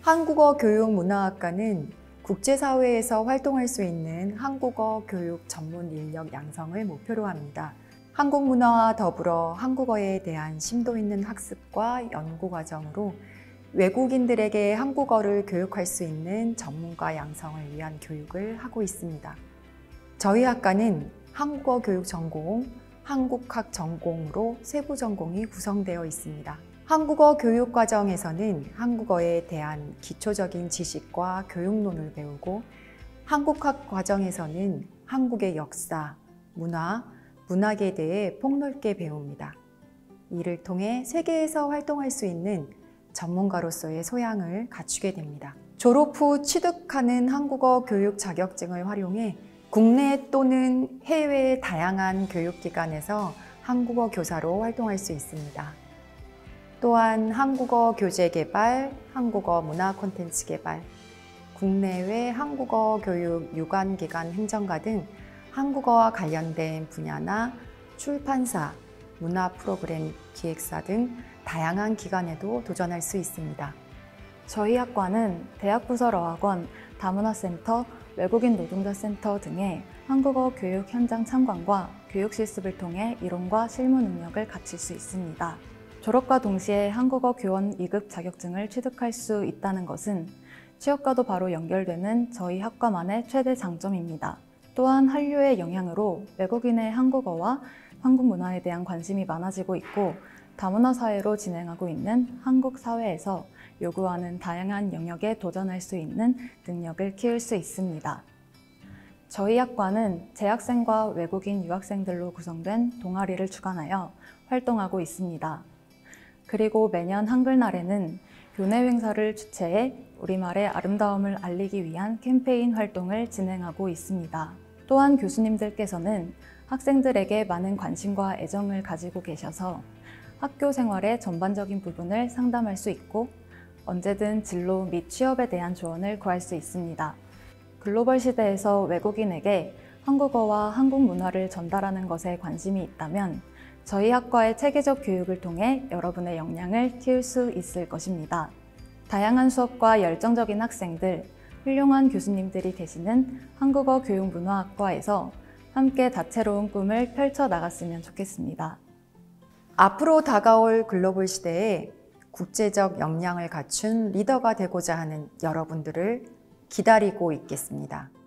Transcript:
한국어 교육문화학과는 국제사회에서 활동할 수 있는 한국어 교육 전문 인력 양성을 목표로 합니다. 한국 문화와 더불어 한국어에 대한 심도 있는 학습과 연구 과정으로 외국인들에게 한국어를 교육할 수 있는 전문가 양성을 위한 교육을 하고 있습니다. 저희 학과는 한국어 교육 전공, 한국학 전공으로 세부 전공이 구성되어 있습니다. 한국어 교육 과정에서는 한국어에 대한 기초적인 지식과 교육론을 배우고, 한국학 과정에서는 한국의 역사, 문화, 문학에 대해 폭넓게 배웁니다. 이를 통해 세계에서 활동할 수 있는 전문가로서의 소양을 갖추게 됩니다. 졸업 후 취득하는 한국어 교육 자격증을 활용해 국내 또는 해외의 다양한 교육기관에서 한국어 교사로 활동할 수 있습니다. 또한 한국어 교재 개발, 한국어 문화 콘텐츠 개발, 국내외 한국어 교육 유관기관 행정가 등 한국어와 관련된 분야나 출판사, 문화 프로그램 기획사 등 다양한 기관에도 도전할 수 있습니다. 저희 학과는 대학부설어학원, 다문화센터, 외국인 노동자센터 등의 한국어 교육 현장 참관과 교육 실습을 통해 이론과 실무 능력을 갖출 수 있습니다. 졸업과 동시에 한국어 교원 2급 자격증을 취득할 수 있다는 것은 취업과도 바로 연결되는 저희 학과만의 최대 장점입니다. 또한 한류의 영향으로 외국인의 한국어와 한국 문화에 대한 관심이 많아지고 있고, 다문화 사회로 진행하고 있는 한국 사회에서 요구하는 다양한 영역에 도전할 수 있는 능력을 키울 수 있습니다. 저희 학과는 재학생과 외국인 유학생들로 구성된 동아리를 주관하여 활동하고 있습니다. 그리고 매년 한글날에는 교내 행사를 주최해 우리말의 아름다움을 알리기 위한 캠페인 활동을 진행하고 있습니다. 또한 교수님들께서는 학생들에게 많은 관심과 애정을 가지고 계셔서 학교 생활의 전반적인 부분을 상담할 수 있고, 언제든 진로 및 취업에 대한 조언을 구할 수 있습니다. 글로벌 시대에서 외국인에게 한국어와 한국 문화를 전달하는 것에 관심이 있다면 저희 학과의 체계적 교육을 통해 여러분의 역량을 키울 수 있을 것입니다. 다양한 수업과 열정적인 학생들, 훌륭한 교수님들이 계시는 한국어 교육문화학과에서 함께 다채로운 꿈을 펼쳐 나갔으면 좋겠습니다. 앞으로 다가올 글로벌 시대에 국제적 역량을 갖춘 리더가 되고자 하는 여러분들을 기다리고 있겠습니다.